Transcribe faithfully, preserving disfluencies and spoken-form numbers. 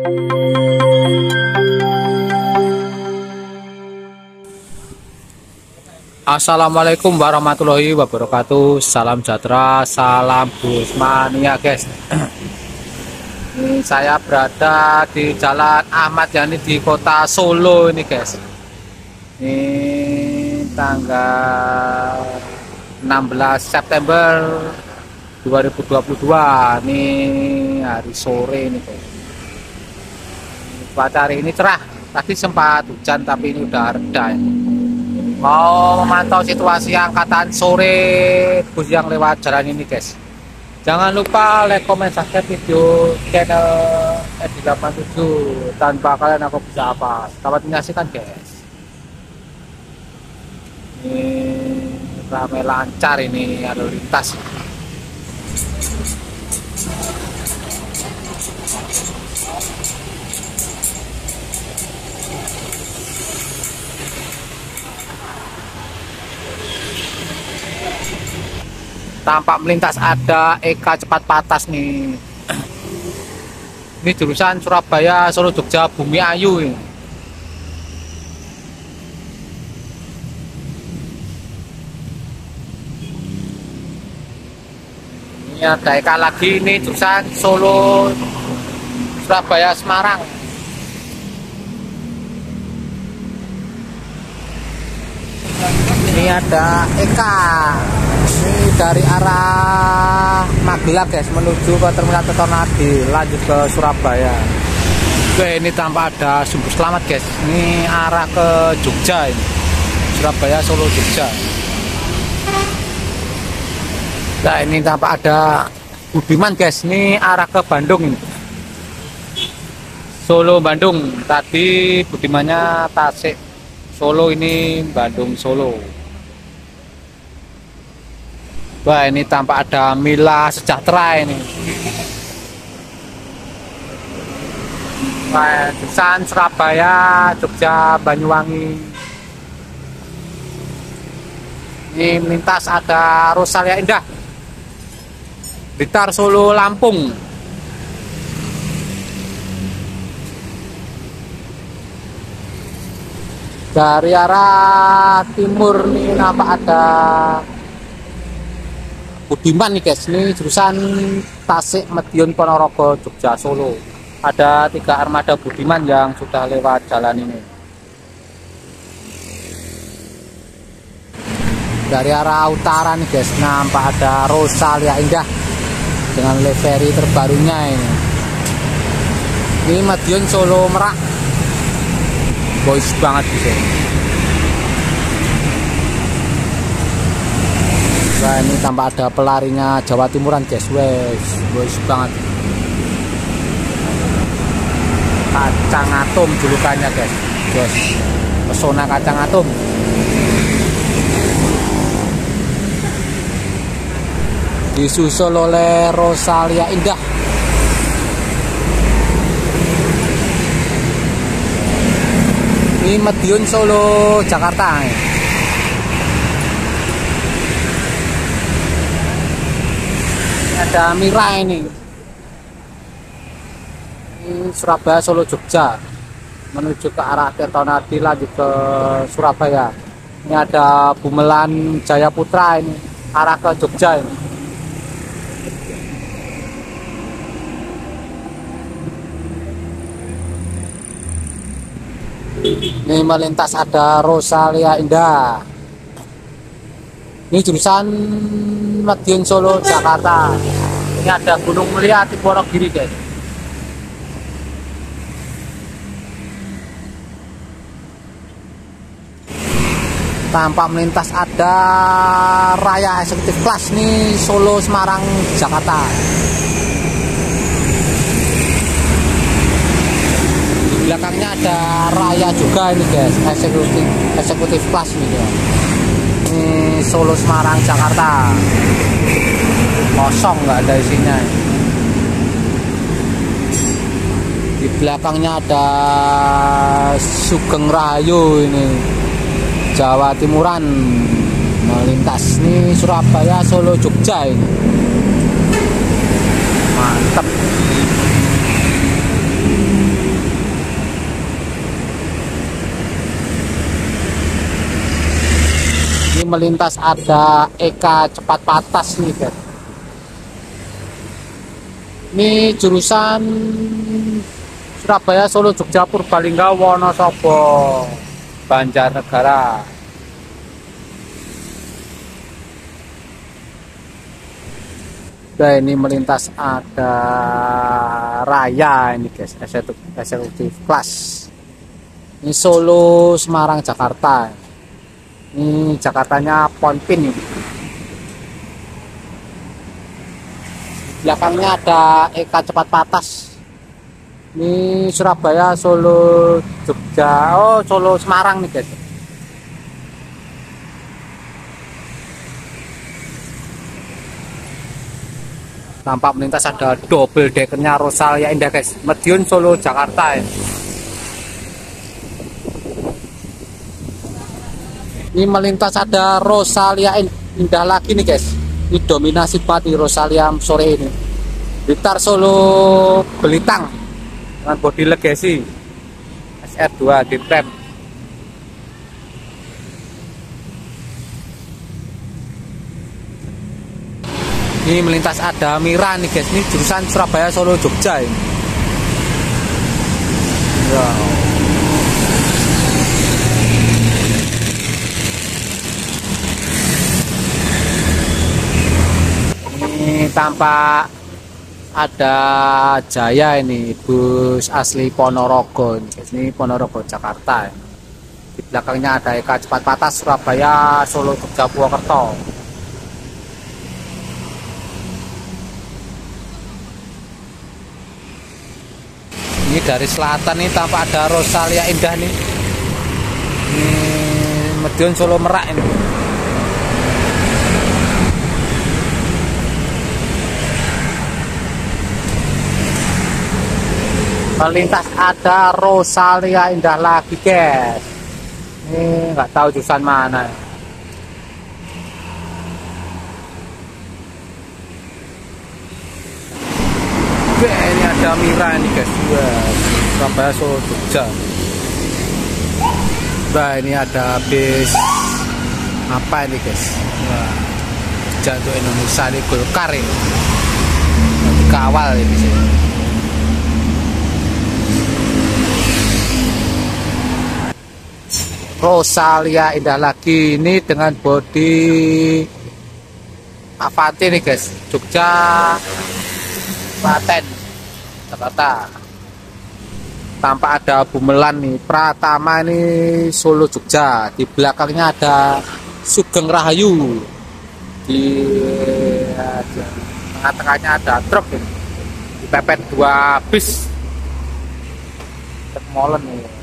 Assalamualaikum warahmatullahi wabarakatuh. Salam sejahtera, salam Busmania guys. Ini saya berada di Jalan Ahmad Yani di kota Solo ini guys. Ini tanggal enam belas September dua ribu dua puluh dua. Ini hari sore ini guys. Cuaca hari ini cerah. Tadi sempat hujan tapi ini udah reda ini. Mau memantau situasi angkatan sore bus yang lewat jalan ini guys. Jangan lupa like, comment, subscribe video channel Edi delapan tujuh. Tanpa kalian aku bisa apa? Selamat menyaksikan guys. Ini ramai lancar ini lalu lintas. Tampak melintas ada Eka Cepat Patas nih. Ini jurusan Surabaya Solo Jogja Bumi Ayu ini. Ini ada Eka lagi, ini jurusan Solo Surabaya Semarang. Ini ada Eka. Ini dari arah Magelang guys menuju ke Terminal Tirtonadi lanjut ke Surabaya. Oke, ini tampak ada sumber selamat guys. Ini arah ke Jogja ini. Surabaya Solo Jogja. Nah, ini tampak ada Budiman guys. Ini arah ke Bandung ini. Solo Bandung. Tadi Budimannya Tasik Solo, ini Bandung Solo. Wah, ini tampak ada Mila Sejahtera ini. Wah, jurusan Surabaya, Jogja, Banyuwangi. Ini melintas ada Rosalia Indah, Blitar, Solo, Lampung. Dari arah timur nih nampak ada Budiman nih guys, ini jurusan Tasik, Medion, Ponorogo, Jogja, Solo. Ada tiga armada Budiman yang sudah lewat jalan ini. Dari arah utara nih guys, nampak ada Rosalia Indah dengan livery terbarunya ini. Ini Medion, Solo, Merak. Boys banget gitu. Nah, ini tampak ada pelarinya Jawa Timuran guys, wes, boys banget. Kacang atom julukannya guys, guys, pesona kacang atom. Disusul oleh Rosalia Indah. Ini Medion, Solo, Jakarta. Ada Mira ini. Ini Surabaya Solo Jogja menuju ke arah Tirtonadi lanjut ke Surabaya. Ini ada Bumelan Jaya Putra ini arah ke Jogja ini. Ini melintas ada Rosalia Indah. Ini jurusan Medion, Solo, Jakarta. Ini ada Gunung Mulia, Wonogiri guys. Tampak melintas ada Raya Eksekutif Kelas nih Solo, Semarang, Jakarta. Di belakangnya ada Raya juga ini guys, Eksekutif Eksekutif Kelas nih guys. Ini Solo, Semarang, Jakarta. Kosong, nggak ada isinya. Di belakangnya ada Sugeng Rahayu ini Jawa Timuran melintas nih Surabaya Solo Jogja ini. Mantap. melintas ada Eka Cepat Patas nih guys. Ini jurusan Surabaya, Solo, Jogja, Purbalingga, Wonosobo, Banjarnegara. Nah, ini melintas ada Raya ini guys, eksekutif kelas. Ini Solo, Semarang, Jakarta. Ini Jakartanya Ponpin ini. Belakangnya ada Eka Cepat Patas. Ini Surabaya, Solo, Jogja, oh Solo, Semarang nih guys. Tampak melintas ada double deckernya Rosalia Indah guys, Madiun, Solo, Jakarta ya. Ini melintas ada Rosalia Indah lagi nih guys. Ini dominasi banget di Rosalia sore ini. Blitar, Solo, Belitang dengan bodi Legacy S R dua di frame. Ini melintas ada Mira nih guys. Ini jurusan Surabaya, Solo, Jogja ini. Wow. Ini tampak ada Jaya ini, bus asli Ponorogo ini guys. Ini Ponorogo, Jakarta. Di belakangnya ada Eka Cepat Patas Surabaya, Solo, Jogja, Purwokerto. Ini dari selatan nih tampak ada Rosalia Indah nih. Ini Madiun, Solo, Merak ini. Melintas ada Rosalia Indah lagi guys. Ini nggak tahu jurusan mana. Oke, ini ada Mira ini guys. Wah, Surabaya, Solo, Jogja. Nah, ini ada bis apa ini guys? Wah, Jogja untuk Indonesia ini Golkar ini. Kawal ini sih. Rosalia Indah lagi ini dengan bodi Avanti nih guys, Jogja, Klaten, Jakarta. Tampak ada Bumelan nih, Pratama ini Solo, Jogja. Di belakangnya ada Sugeng Rahayu. Di, ya, di tengah-tengahnya ada truk ini. Dipepet dua bis. Truk molen nih.